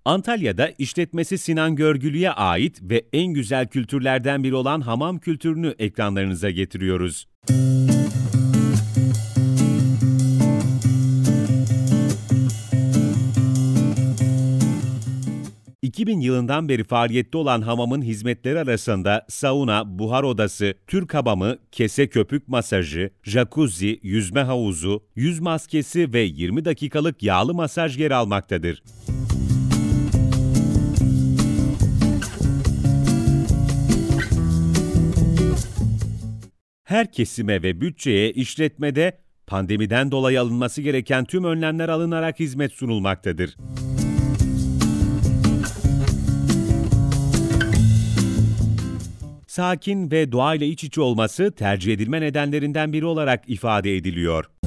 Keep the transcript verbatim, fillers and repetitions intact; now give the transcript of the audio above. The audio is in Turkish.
Antalya'da işletmesi Sinan Görgülü'ye ait ve en güzel kültürlerden biri olan hamam kültürünü ekranlarınıza getiriyoruz. iki bin yılından beri faaliyette olan hamamın hizmetleri arasında sauna, buhar odası, Türk hamamı, kese köpük masajı, jacuzzi, yüzme havuzu, yüz maskesi ve yirmi dakikalık yağlı masaj yer almaktadır. Her kesime ve bütçeye işletmede pandemiden dolayı alınması gereken tüm önlemler alınarak hizmet sunulmaktadır. Sakin ve doğayla iç içe olması tercih edilme nedenlerinden biri olarak ifade ediliyor.